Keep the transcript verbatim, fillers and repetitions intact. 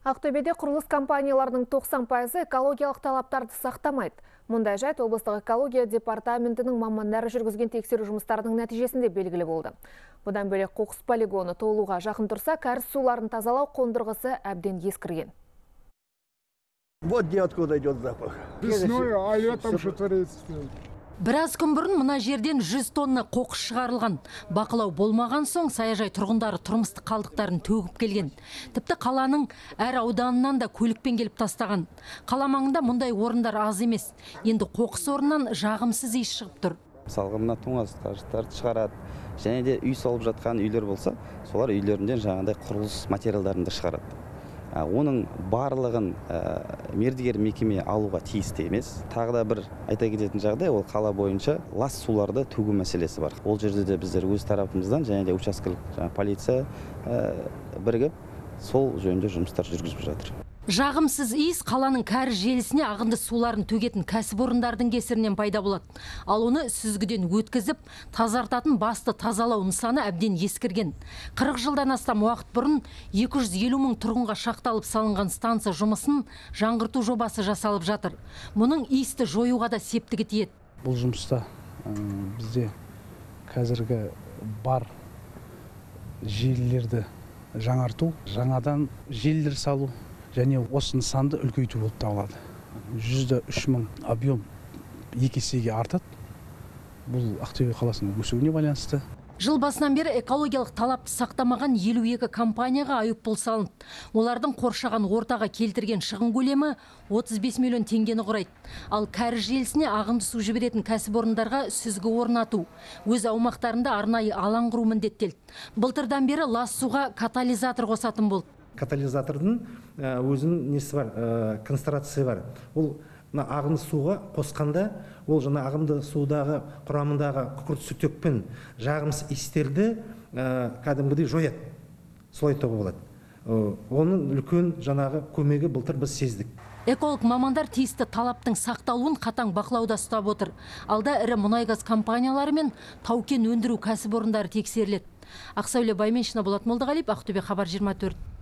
Ақтөбеде құрылыс компанияларының тоқсан пайызы экологиялық талаптарды сақтамайды. Мұндай жайт облыстық экология департаментінің мамандары жүргізген тексеру жұмыстарының нәтижесінде белгілі болды. Бұдан бөлек қоқыс полигоны толуға жақын тұрса, кәріз суларын тазалау қондырғысы әбден ескірген. Вот где откуда идет запах. Весной, а летом что творится? Біраз күн бұрын мына жерден жүз тонна қоқыс шығарылған. Бақылау болмаған соң саяжай тұрғындары тұрмыстық қалдықтарын төгіп келген. Тіпті қаланың әр ауданынан да көлікпен келіп тастаған. Қала маңында мұндай орындар аз емес. Енді қоқыс орнынан жағымсыз иіс шығып тұр. Мысалға мына тоңазытқыштарды шығарады. Және де үй салып жатқан үйлер болса, солар үйлерінден жаңағыдай құрылыс материалдарын да шығарады. Оның барлығын мердігер мекеме алуға тиісті емес. Тағы да бір айта кететін жағдай, ол қала бойынша лас суларды төгу мәселесі бар. Ол жерде де біздер өз тарапымыздан және де учаскелік полиция бірігіп сол жөнінде жұмыстар жүргізіп жатыр. Жағымсыз иіс қаланың кәріз желісіне ағынды суларын төгетін кәсіпорындардың кесірінен пайда болады. Ал оны сүзгіден өткізіп, тазартатын басты тазалау нысаны әбден ескірген. қырық жылдан астам уақыт бұрын екі жүз елу мың тұрғынға шақталып салынған станция жұмысын жаңғырту жобасы жасалып жатыр. Мұның иісті жоюға да септігі тиеді. Бұл жұмыста бізде қазіргі бар желілерді жаңарту, жаңадан желілер салу және осы нысанды үлкейту болып табылады. жүз үш мың объем екі есеге артады. Бұл Ақтөбе қаласының өсуіне байланысты. Жыл басынан бері экологиялық талапты сақтамаған елу екі компанияға айыппұл салынды. Олардың қоршаған ортаға келтірген шығын көлемі отыз бес миллион теңгені құрайды. Ал кәріз желісіне ағынды су жіберетін кәсіпорындарға сүзгі орнату, өз аумақтарында арнайы алаң құру міндеттелді. Былтырдан бері лас суға катализатор қосатын болды. Катализатордың өзінің несі бар, концентрация бар. Ол ағынды суға қосқанда, ол жаңа ағынды судағы құрамындағы күкірт сүтекпен жағымсыз иістерді кәдімгідей жояды. Солай айтуға болады. Оның үлкен жаңағы көмегі былтыр біз сездік. Эколог мамандар тиісті талаптың сақталуын қатаң бақылауда ұстап отыр. Алда ірі мұнай-газ компаниялары мен тау-кен өндіру кәсіпорындары тексеріледі. Ақсәуле Байменшина, Болат Молдағалиев, Ақтөбе, Хабар жиырма төрт.